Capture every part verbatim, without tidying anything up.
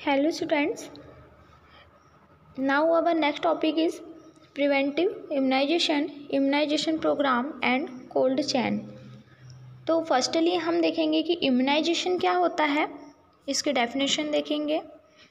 Hello students, now our next topic is preventive immunization, immunization program and cold chain। तो firstly हम देखेंगे कि immunisation क्या होता है, इसके डेफिनेशन देखेंगे।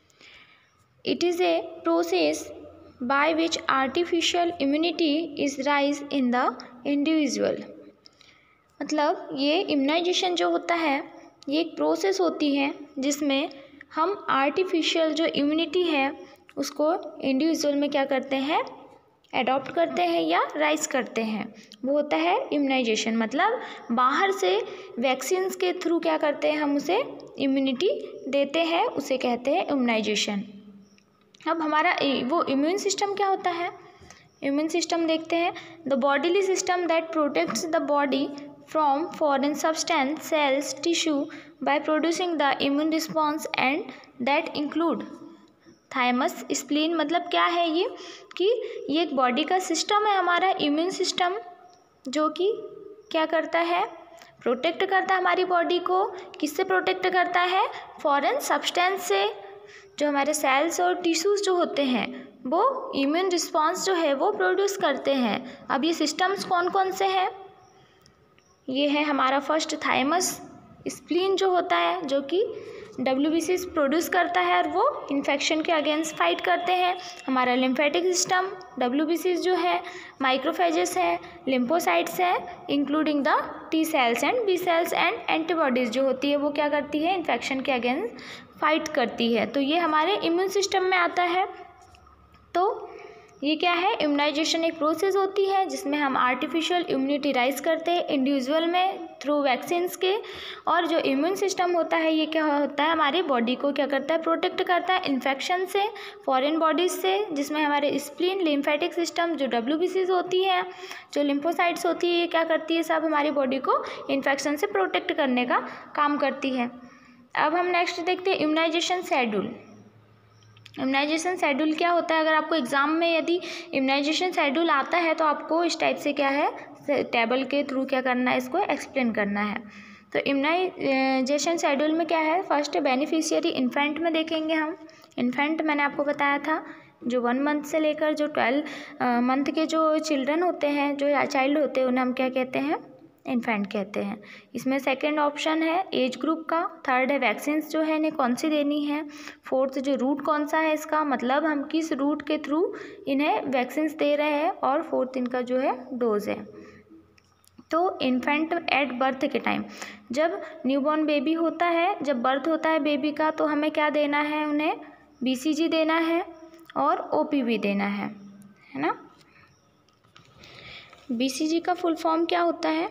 It is a process by which artificial immunity is raise in the individual. मतलब ये इम्यूनाइजेशन जो होता है ये एक प्रोसेस होती है जिसमें हम आर्टिफिशियल जो इम्यूनिटी है उसको इंडिविजुअल में क्या करते हैं, एडॉप्ट करते हैं या राइज करते हैं, वो होता है इम्यूनाइजेशन। मतलब बाहर से वैक्सीन्स के थ्रू क्या करते हैं, हम उसे इम्यूनिटी देते हैं, उसे कहते हैं इम्यूनाइजेशन। अब हमारा वो इम्यून सिस्टम क्या होता है, इम्यून सिस्टम देखते हैं। The bodily system that protects the body from foreign substance, cells, tissue by producing the immune response and that include thymus, spleen. मतलब क्या है ये कि ये एक बॉडी का सिस्टम है हमारा इम्यून सिस्टम, जो कि क्या करता है, प्रोटेक्ट करता है हमारी बॉडी को। किससे प्रोटेक्ट करता है, फॉरेन सब्सटेंस से। जो हमारे सेल्स और टिश्यूज़ जो होते हैं वो इम्यून रिस्पॉन्स जो है वो प्रोड्यूस करते हैं। अब ये सिस्टम्स कौन कौन से हैं, ये है हमारा फर्स्ट थाइमस, स्प्लीन जो होता है जो कि डब्ल्यूबीसीज प्रोड्यूस करता है और वो इन्फेक्शन के अगेंस्ट फाइट करते हैं। हमारा लिम्फेटिक सिस्टम, डब्ल्यूबीसीज जो है, माइक्रोफेजेस है, लिम्फोसाइट्स है, including the T cells and B cells and antibodies जो होती है वो क्या करती है, इन्फेक्शन के अगेंस्ट फाइट करती है। तो ये हमारे इम्यून सिस्टम में आता है। तो ये क्या है, इम्यूनाइजेशन एक प्रोसेस होती है जिसमें हम आर्टिफिशियल इम्यूनिटी राइज करते हैं इंडिविजुअल में थ्रू वैक्सीन्स के। और जो इम्यून सिस्टम होता है ये क्या होता है, हमारी बॉडी को क्या करता है, प्रोटेक्ट करता है इन्फेक्शन से, फॉरेन बॉडीज से, जिसमें हमारे स्प्लीन, लिम्फेटिक सिस्टम, जो डब्ल्यूबीसीज होती है, जो लिम्फोसाइट्स होती है, ये क्या करती है, सब हमारी बॉडी को इन्फेक्शन से प्रोटेक्ट करने का काम करती है। अब हम नेक्स्ट देखते हैं इम्यूनाइजेशन शेड्यूल। इम्यूनाइजेशन शेड्यूल क्या होता है, अगर आपको एग्ज़ाम में यदि इम्यूनाइजेशन शेड्यूल आता है तो आपको इस टाइप से क्या है, टेबल के थ्रू क्या करना है, इसको एक्सप्लेन करना है। तो इम्यूनाइजेशन शेड्यूल में क्या है, फर्स्ट बेनिफिशियरी इन्फेंट में देखेंगे हम। इन्फेंट मैंने आपको बताया था जो वन मंथ से लेकर जो ट्वेल्व मंथ के जो चिल्ड्रन होते हैं, जो चाइल्ड होते हैं, उन्हें हम क्या कहते हैं, इन्फेंट कहते हैं। इसमें सेकंड ऑप्शन है एज ग्रुप का, थर्ड है वैक्सीन्स जो है इन्हें कौन सी देनी है, फोर्थ जो रूट कौन सा है इसका, मतलब हम किस रूट के थ्रू इन्हें वैक्सीन्स दे रहे हैं, और फोर्थ इनका जो है डोज है। तो इन्फेंट एट बर्थ के टाइम, जब न्यूबॉर्न बेबी होता है, जब बर्थ होता है बेबी का, तो हमें क्या देना है, उन्हें बीसीजी देना है और ओपीवी देना है, है ना। बीसीजी का फुल फॉर्म क्या होता है,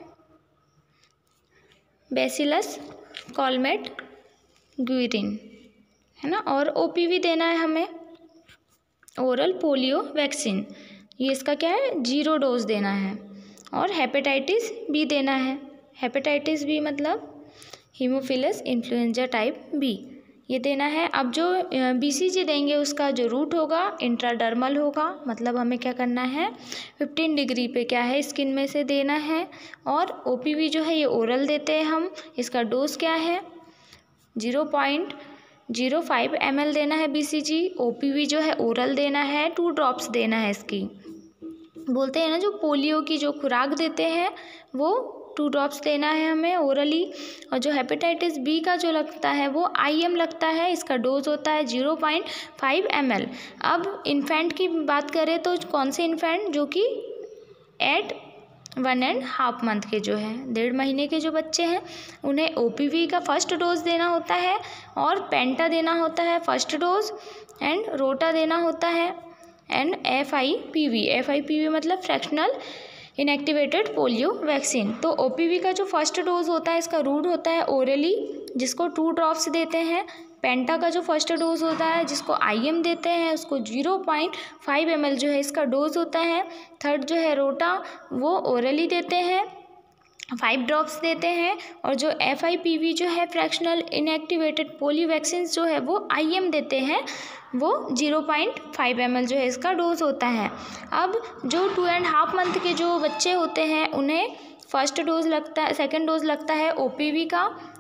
बैसिलस कॉलमेट ग्यूरिन, है ना। और ओपीवी देना है हमें, ओरल पोलियो वैक्सीन, ये इसका क्या है, जीरो डोज देना है। और हेपेटाइटिस बी देना है, हेपेटाइटिस बी मतलब हीमोफिलस इन्फ्लुएंजा टाइप बी, ये देना है। अब जो बीसीजी देंगे उसका जो रूट होगा इंट्राडर्मल होगा, मतलब हमें क्या करना है, फिफ्टीन डिग्री पे क्या है, स्किन में से देना है। और ओपीवी जो है ये ओरल देते हैं हम, इसका डोज क्या है, zero point zero five M L देना है बीसीजी। ओपीवी जो है ओरल देना है, टू ड्रॉप्स देना है इसकी। बोलते हैं ना जो पोलियो की जो खुराक देते हैं वो टू ड्रॉप्स देना है हमें ओरली। और जो हेपेटाइटिस बी का जो लगता है वो आईएम लगता है, इसका डोज होता है zero point five M L. अब इन्फेंट की बात करें तो कौन से इन्फेंट, जो कि at one and half month के जो हैं, डेढ़ महीने के जो बच्चे हैं, उन्हें ओपीवी का फर्स्ट डोज देना होता है और पेंटा देना होता है फर्स्ट डोज, एंड रोटा देना होता है, and F I P V, F I P V मतलब फ्रैक्शनल इनएक्टिवेटेड पोलियो वैक्सीन। तो ओपीवी का जो फर्स्ट डोज होता है इसका रूट होता है ओरली, जिसको टू ड्रॉप्स देते हैं। पेंटा का जो फर्स्ट डोज होता है जिसको आईएम देते हैं, उसको zero point five M L जो है इसका डोज होता है। थर्ड जो है रोटा, वो ओरली देते हैं, फाइव ड्रॉप्स देते हैं। और जो एफ आई पी वी जो है फ्रैक्शनल इनएक्टिवेटेड पोलियो वैक्सीन जो है वो आईएम देते हैं, वो zero point five M L जो है इसका डोज होता है। अब जो टू एंड हाफ मंथ के जो बच्चे होते हैं उन्हें फर्स्ट डोज लगता है, सेकेंड डोज लगता है ओपीवी का,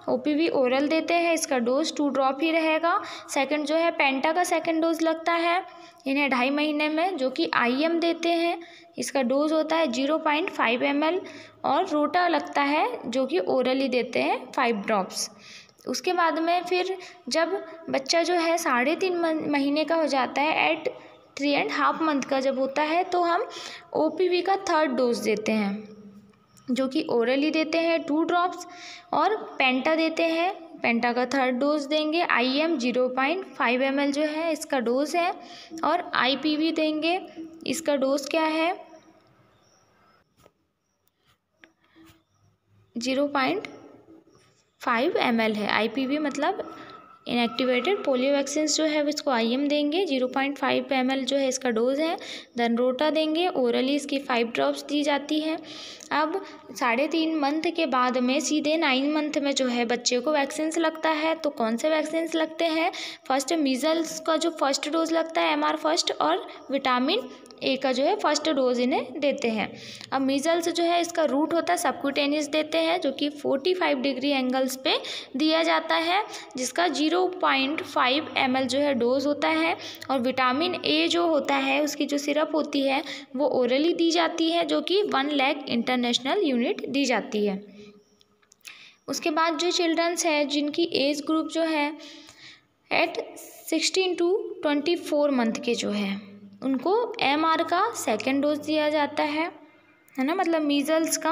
ओपीवी ओरल देते हैं, इसका डोज टू ड्रॉप ही रहेगा। सेकंड जो है पेंटा का सेकंड डोज लगता है इन्हें ढाई महीने में, जो कि आईएम देते हैं, इसका डोज होता है zero point five M L. और रोटा लगता है जो कि ओरली देते हैं फाइव ड्रॉप्स। उसके बाद में फिर जब बच्चा जो है साढ़े तीन महीने का हो जाता है, at three and half month का जब होता है, तो हम ओपीवी का थर्ड डोज देते हैं, जो कि ओरली देते हैं टू ड्रॉप्स। और पेंटा देते हैं, पेंटा का थर्ड डोज देंगे, IM zero point five M L जो है इसका डोज है। और आईपीवी देंगे, इसका डोज क्या है zero point five M L है। आईपीवी मतलब इनएक्टिवेटेड पोलियो वैक्सीन जो है इसको आईएम देंगे, zero point five M L जो है इसका डोज है। देन रोटा देंगे, ओरली इसकी फाइव ड्रॉप्स दी जाती है। अब साढ़े तीन मंथ के बाद में सीधे नाइन मंथ में जो है बच्चे को वैक्सीन्स लगता है। तो कौन से वैक्सीन्स लगते हैं? फर्स्ट मीजल्स का जो फर्स्ट डोज लगता है, एमआर फर्स्ट, और विटामिन ए का जो है फर्स्ट डोज इन्हें देते हैं। अब मीजल्स जो है इसका रूट होता है सबक्यूटेनियस देते हैं, जो कि फोर्टी फाइव डिग्री एंगल्स पे दिया जाता है, जिसका zero point five M L जो है डोज होता है। और विटामिन ए जो होता है उसकी जो सिरप होती है वो ओरली दी जाती है, जो कि वन लैख इंटरनेशनल यूनिट दी जाती है। उसके बाद जो चिल्ड्रंस है जिनकी एज ग्रुप जो है at sixteen to twenty four month के जो है, उनको एमआर का सेकेंड डोज दिया जाता है, है ना, मतलब मीजल्स का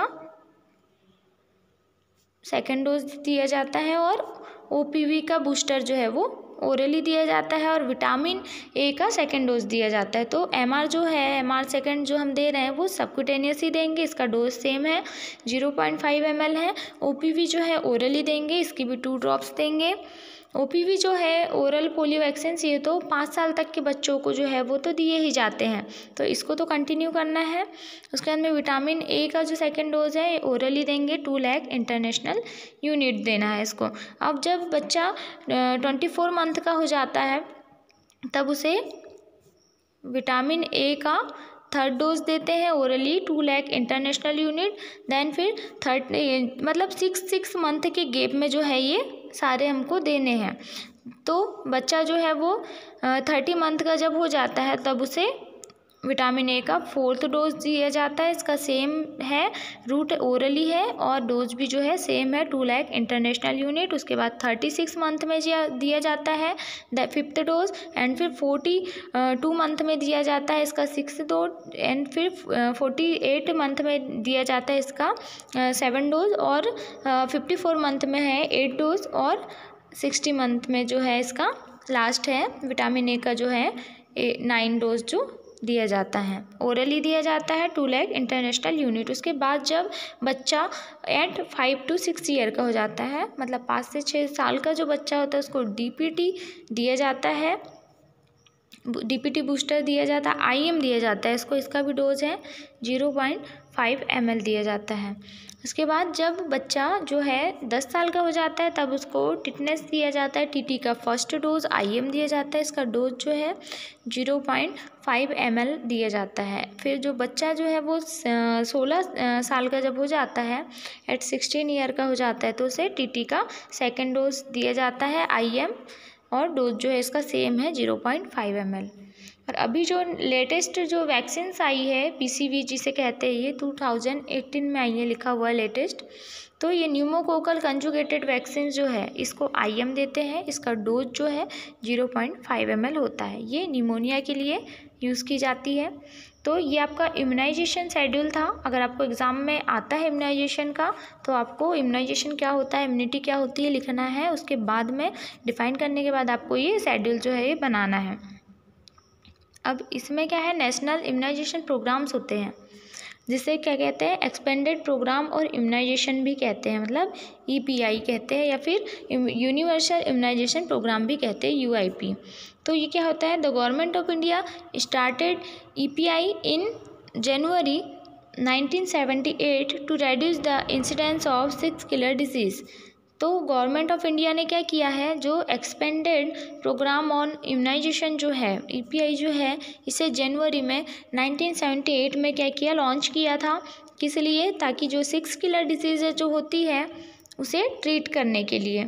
सेकेंड डोज दिया जाता है। और ओपीवी का बूस्टर जो है वो ओरली दिया जाता है, और विटामिन ए का सेकेंड डोज दिया जाता है। तो एमआर जो है, एमआर सेकेंड जो हम दे रहे हैं वो सबक्यूटेनियस ही देंगे, इसका डोज सेम है, zero point five M L है। ओपीवी जो है ओरली देंगे, इसकी भी टू ड्रॉप्स देंगे। ओपीवी जो है ओरल पोलियो वैक्सीन, ये तो पाँच साल तक के बच्चों को जो है वो तो दिए ही जाते हैं, तो इसको तो कंटिन्यू करना है। उसके बाद में विटामिन ए का जो सेकंड डोज है ओरली देंगे, टू लैख इंटरनेशनल यूनिट देना है इसको। अब जब बच्चा ट्वेंटी फोर मंथ का हो जाता है तब उसे विटामिन ए का थर्ड डोज देते हैं orally, two lakh international unit. Then फिर थर्ड मतलब सिक्स सिक्स मंथ के गैप में जो है ये सारे हमको देने हैं। तो बच्चा जो है वो थर्टी मंथ का जब हो जाता है तब उसे विटामिन ए का फोर्थ डोज दिया जाता है, इसका सेम है, रूट ओरली है और डोज भी जो है सेम है, टू लैख इंटरनेशनल यूनिट। उसके बाद थर्टी सिक्स मंथ में दिया जाता है द फिफ्थ डोज, एंड फिर फोर्टी टू मंथ में दिया जाता है इसका सिक्स डोज, एंड फिर फोर्टी एट मंथ में दिया जाता है इसका सेवन डोज, और फिफ्टी फोर मंथ में है एट डोज, और सिक्सटी मंथ में जो है इसका लास्ट है विटामिन ए का जो है नाइन डोज जो दिया जाता है, ओरली दिया जाता है, टू लैख इंटरनेशनल यूनिट। उसके बाद जब बच्चा at five to six year का हो जाता है, मतलब पाँच से छः साल का जो बच्चा होता है उसको डीपीटी दिया जाता है, डीपीटी बूस्टर दिया जाता है, आईएम दिया जाता है इसको, इसका भी डोज है zero point five M L दिया जाता है। उसके बाद जब बच्चा जो है दस साल का हो जाता है तब उसको टिटनेस दिया जाता है, टीटी का फर्स्ट डोज, आईएम दिया जाता है, इसका डोज जो है zero point five M L दिया जाता है। फिर जो बच्चा जो है वो सोलह साल का जब हो जाता है, एट सिक्सटीन ईयर का हो जाता है, तो उसे टीटी का सेकेंड डोज दिया जाता है, आईएम, और डोज जो है इसका सेम है zero point five M L. और अभी जो लेटेस्ट जो वैक्सीन्स आई है पीसीवी जिसे कहते हैं, ये टू थाउजेंड एटीन में आई है, लिखा हुआ है लेटेस्ट। तो ये न्यूमोकोकल कंजुगेटेड वैक्सीन जो है इसको आईएम देते हैं, इसका डोज जो है zero point five M L होता है। ये निमोनिया के लिए यूज़ की जाती है। तो ये आपका इम्यूनाइजेशन शेड्यूल था। अगर आपको एग्ज़ाम में आता है इम्यूनाइजेशन का, तो आपको इम्यूनाइजेशन क्या होता है, इम्यूनिटी क्या होती है लिखना है। उसके बाद में डिफाइन करने के बाद आपको ये शेड्यूल जो है ये बनाना है। अब इसमें क्या है, नेशनल इम्यूनाइजेशन प्रोग्राम्स होते हैं, जिसे क्या कहते हैं, एक्सपेंडेड प्रोग्राम और इम्यूनाइजेशन भी कहते हैं, मतलब ईपीआई कहते हैं, या फिर यूनिवर्सल इम्यूनाइजेशन प्रोग्राम भी कहते हैं, यूआईपी। तो ये क्या होता है, the government of India started EPI in January nineteen seventy eight to reduce the incidence of six killer diseases. तो गवर्नमेंट ऑफ इंडिया ने क्या किया है, जो एक्सपेंडेड प्रोग्राम ऑन इम्यूनाइजेशन जो है ईपीआई जो है, इसे जनवरी में नाइनटीन सेवेंटी एट में क्या किया, लॉन्च किया था। किस लिए, ताकि जो सिक्स किलर डिजीज़ जो होती है उसे ट्रीट करने के लिए।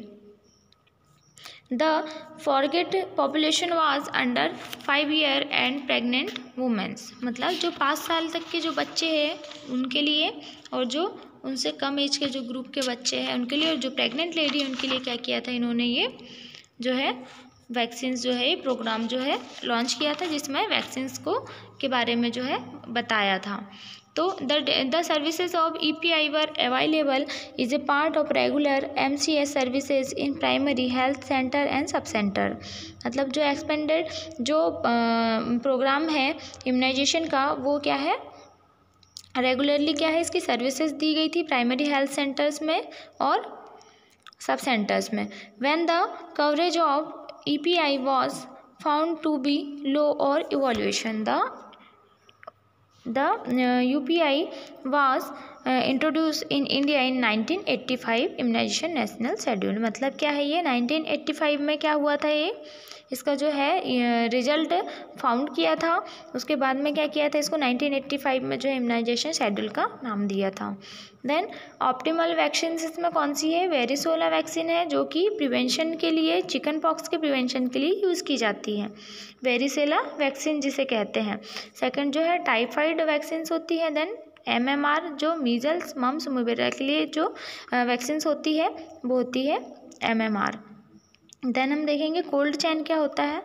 The forget population was under five year and pregnant womens, मतलब जो पाँच साल तक के जो बच्चे हैं उनके लिए, और जो उनसे कम एज के जो ग्रुप के बच्चे हैं उनके लिए, और जो प्रेग्नेंट लेडी है उनके लिए क्या किया था इन्होंने, ये जो है वैक्सीन्स जो है ये प्रोग्राम जो है लॉन्च किया था, जिसमें वैक्सीन्स को के बारे में जो है बताया था। तो the the services of E P I were available is a part of regular M C S services in primary health centre and sub centre, मतलब जो एक्सपेंडेड जो प्रोग्राम है इम्यूनाइजेशन का वो क्या है, रेगुलरली क्या है इसकी सर्विसेज दी गई थी प्राइमरी हेल्थ सेंटर्स में और सब सेंटर्स में। When the coverage of E P I was found to be low or evaluation, the the uh, U P I was uh, introduced in India in nineteen eighty five immunization national schedule, मतलब क्या है ये nineteen eighty five में क्या हुआ था, ये इसका जो है रिजल्ट फाउंड किया था, उसके बाद में क्या किया था इसको नाइनटीन एटी फाइव में जो है इम्यूनाइजेशन शेड्यूल का नाम दिया था। देन ऑप्टिमल वैक्सीन इसमें कौन सी है, वेरिसोला वैक्सीन है, जो कि प्रिवेंशन के लिए, चिकन पॉक्स के प्रिवेंशन के लिए यूज़ की जाती है, वेरिसोला वैक्सीन जिसे कहते हैं। सेकंड जो है टाइफाइड वैक्सीन होती है। देन एम एम आर जो मीजल्स मम्स रूबेला के लिए जो वैक्सीन होती है वो होती है एम एम आर। देन हम देखेंगे कोल्ड चेन क्या होता है।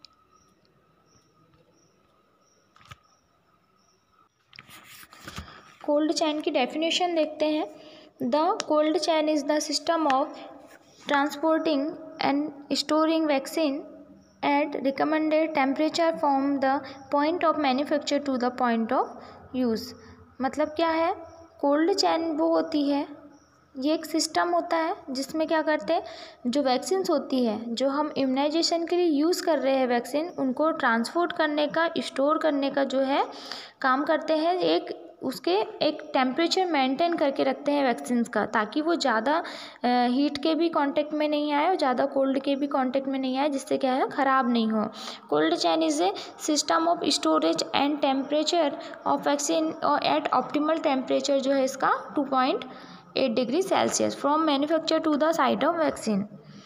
कोल्ड चेन की डेफिनेशन देखते हैं। The cold chain is the system of transporting and storing vaccine at recommended temperature from the point of manufacture to the point of use, मतलब क्या है, कोल्ड चेन वो होती है, ये एक सिस्टम होता है जिसमें क्या करते हैं, जो वैक्सीन्स होती है जो हम इम्यूनाइजेशन के लिए यूज़ कर रहे हैं वैक्सीन, उनको ट्रांसपोर्ट करने का, स्टोर करने का जो है काम करते हैं, एक उसके एक टेम्परेचर मेंटेन करके रखते हैं वैक्सीन्स का, ताकि वो ज़्यादा हीट के भी कांटेक्ट में नहीं आए और ज़्यादा कोल्ड के भी कांटेक्ट में नहीं आए, जिससे क्या है ख़राब नहीं हो। Cold chain is a system of storage and temperature of vaccine और एट ऑप्टिमल टेम्परेचर जो है इसका two point eight degree Celsius from manufacture to the site of vaccine,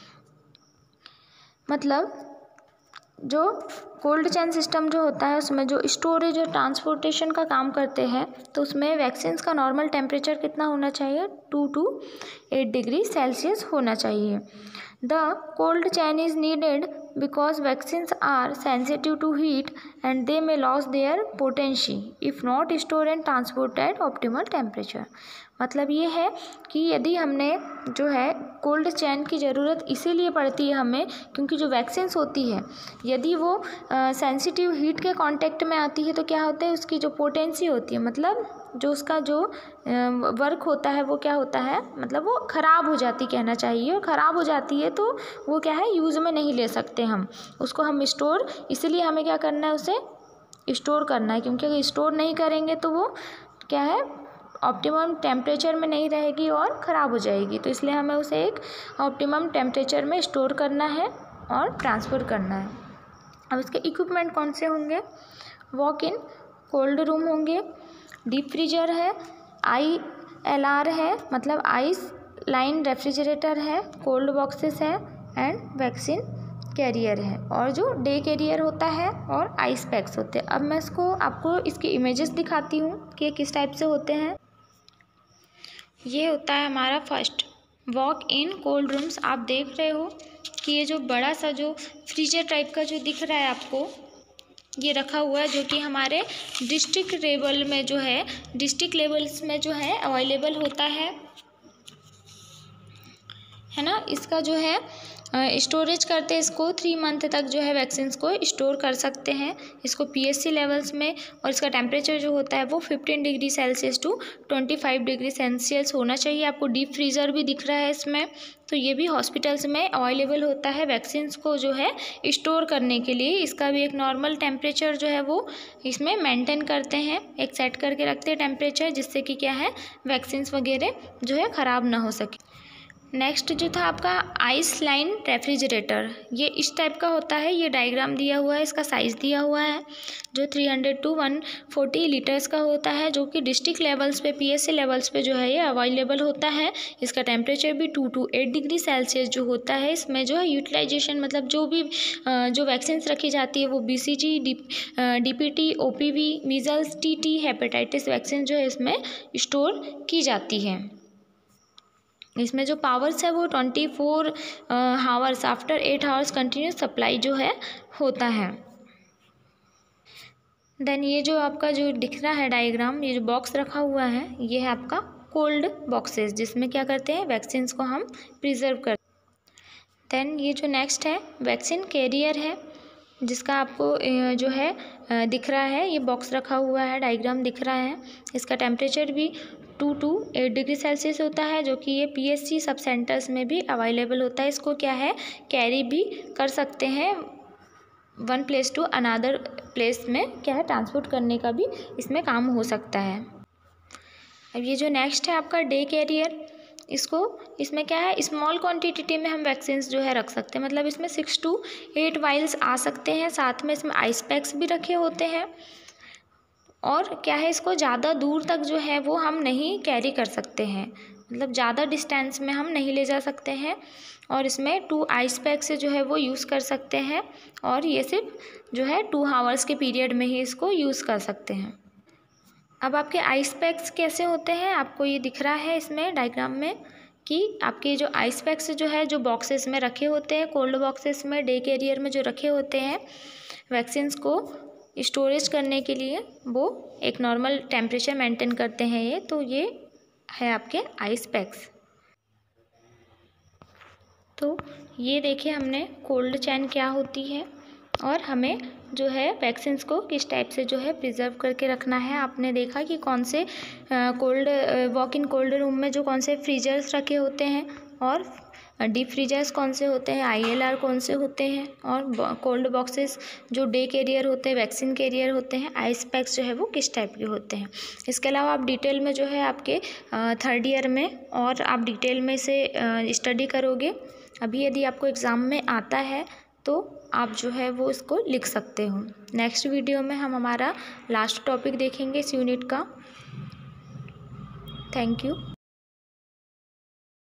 मतलब जो कोल्ड चेन सिस्टम जो होता है उसमें जो स्टोरेज और ट्रांसपोर्टेशन का काम करते हैं, तो उसमें वैक्सीन्स का नॉर्मल टेम्परेचर कितना होना चाहिए, two to eight degree Celsius होना चाहिए। The cold chain is needed because vaccines are sensitive to heat and they may loss their potency if not store and transport at optimal temperature, मतलब ये है कि यदि हमने जो है कोल्ड चेन की ज़रूरत इसीलिए पड़ती है हमें, क्योंकि जो वैक्सीन्स होती है यदि वो सेंसिटिव हीट के कांटेक्ट में आती है तो क्या होता है, उसकी जो पोटेंसी होती है, मतलब जो उसका जो वर्क होता है वो क्या होता है, मतलब वो ख़राब हो जाती कहना चाहिए, और ख़राब हो जाती है तो वो क्या है यूज़ में नहीं ले सकते हम उसको, हम स्टोर, इसीलिए हमें क्या करना है, उसे स्टोर करना है, क्योंकि अगर स्टोर नहीं करेंगे तो वो क्या है ऑप्टिमम टेम्परेचर में नहीं रहेगी और ख़राब हो जाएगी, तो इसलिए हमें उसे एक ऑप्टिमम टेम्परेचर में स्टोर करना है और ट्रांसफ़र करना है। अब इसके इक्विपमेंट कौन से होंगे, वॉक इन कोल्ड रूम होंगे, डीप फ्रीजर है, आई एल आर है, मतलब आइस लाइन रेफ्रिजरेटर है, कोल्ड बॉक्सेस है एंड वैक्सीन कैरियर है, और जो डे कैरियर होता है और आइस पैक्स होते हैं। अब मैं इसको आपको इसके इमेजेस दिखाती हूँ कि किस टाइप से होते हैं। ये होता है हमारा first walk in cold rooms. आप देख रहे हो कि ये जो बड़ा सा जो फ्रीजर टाइप का जो दिख रहा है आपको, ये रखा हुआ है, जो कि हमारे डिस्ट्रिक्ट लेवल में जो है डिस्ट्रिक्ट लेवल्स में जो है अवेलेबल होता है है ना। इसका जो है स्टोरेज करते हैं, इसको थ्री मंथ तक जो है वैक्सीन्स को स्टोर कर सकते हैं इसको पीएससी लेवल्स में, और इसका टेम्परेचर जो होता है वो fifteen degree Celsius to twenty five degree Celsius होना चाहिए। आपको डीप फ्रीज़र भी दिख रहा है इसमें, तो ये भी हॉस्पिटल्स में अवेलेबल होता है वैक्सीन्स को जो है स्टोर करने के लिए। इसका भी एक नॉर्मल टेम्परेचर जो है वो इसमें मेंटेन करते हैं, एक सेट करके रखते हैं टेम्परेचर, जिससे कि क्या है वैक्सीन्स वगैरह जो है ख़राब ना हो सके। नेक्स्ट जो था आपका आइस लाइन रेफ्रिजरेटर, ये इस टाइप का होता है। ये डायग्राम दिया हुआ है, इसका साइज़ दिया हुआ है, जो three hundred to one forty litres का होता है, जो कि डिस्ट्रिक्ट लेवल्स पे, पीएससी लेवल्स पे जो है ये अवेलेबल होता है। इसका टेम्परेचर भी two to eight degree Celsius जो होता है। इसमें जो है यूटिलाइजेशन मतलब जो भी जो वैक्सीन्स रखी जाती है वो BCG, DPT, OPV, measles, TT, hepatitis vaccine जो है इसमें स्टोर की जाती है। इसमें जो पावर्स है वो twenty four hours after eight hours continuous supply जो है होता है। देन ये जो आपका जो दिख रहा है डायग्राम, ये जो बॉक्स रखा हुआ है ये है आपका कोल्ड बॉक्सेस, जिसमें क्या करते हैं वैक्सीन्स को हम प्रिजर्व करते हैं। देन ये जो नेक्स्ट है वैक्सीन कैरियर है, जिसका आपको जो है दिख रहा है, ये बॉक्स रखा हुआ है, डायग्राम दिख रहा है। इसका टेम्परेचर भी two to eight degree Celsius होता है, जो कि ये पीएससी सब सेंटर्स में भी अवेलेबल होता है। इसको क्या है कैरी भी कर सकते हैं, one place to another place में क्या है ट्रांसपोर्ट करने का भी इसमें काम हो सकता है। अब ये जो नेक्स्ट है आपका डे कैरियर, इसको इसमें क्या है स्मॉल क्वांटिटी में हम वैक्सीन्स जो है रख सकते हैं, मतलब इसमें सिक्स टू एट वाइल्स आ सकते हैं। साथ में इसमें आइस पैक्स भी रखे होते हैं, और क्या है इसको ज़्यादा दूर तक जो है वो हम नहीं कैरी कर सकते हैं, मतलब ज़्यादा डिस्टेंस में हम नहीं ले जा सकते हैं। और इसमें टू आइस पैक से जो है वो यूज़ कर सकते हैं, और ये सिर्फ जो है टू आवर्स के पीरियड में ही इसको यूज़ कर सकते हैं। अब आपके आइस पैक्स कैसे होते हैं, आपको ये दिख रहा है इसमें डायग्राम में कि आपके जो आइस पैक्स जो है जो बॉक्सेस में रखे होते हैं, कोल्ड बॉक्सेस में डे कैरियर में जो रखे होते हैं वैक्सीन्स को स्टोरेज करने के लिए, वो एक नॉर्मल टेम्परेचर मेंटेन करते हैं ये। तो ये है आपके आइस पैक्स। तो ये देखिए हमने कोल्ड चैन क्या होती है, और हमें जो है वैक्सीन्स को किस टाइप से जो है प्रिजर्व करके रखना है। आपने देखा कि कौन से cold walk in cold room में जो कौन से फ्रीजर्स रखे होते हैं, और डीप फ्रीजर्स कौन से होते हैं, आईएलआर कौन से होते हैं, और कोल्ड बॉक्सेस जो डे कैरियर होते हैं, वैक्सीन कैरियर होते हैं, आइस पैक्स जो है वो किस टाइप के होते हैं। इसके अलावा आप डिटेल में जो है आपके थर्ड ईयर में और आप डिटेल में से स्टडी करोगे। अभी यदि आपको एग्ज़ाम में आता है तो आप जो है वो इसको लिख सकते हो। नेक्स्ट वीडियो में हम हमारा लास्ट टॉपिक देखेंगे इस यूनिट का। Thank you.